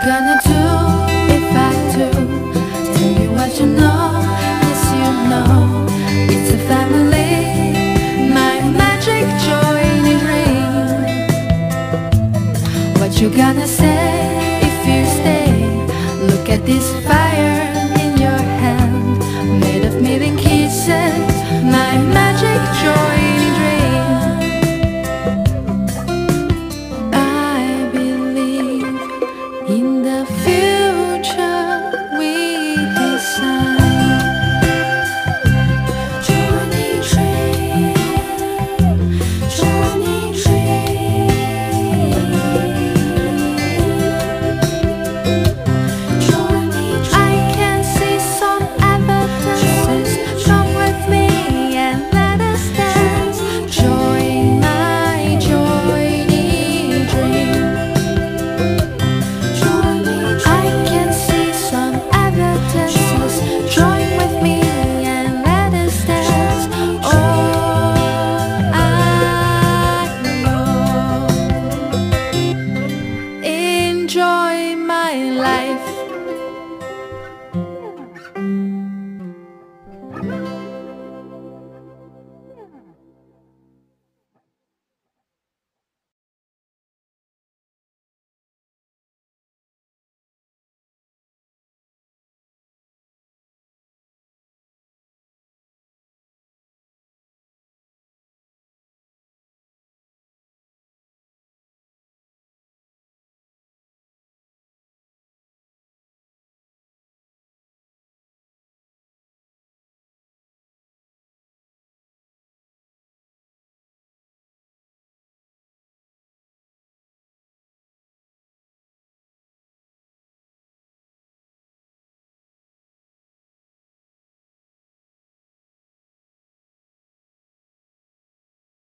gonna do if I do? Tell me what you know, yes you know. It's a family, my magic joining ring. What you gonna say if you stay? Look at this fire.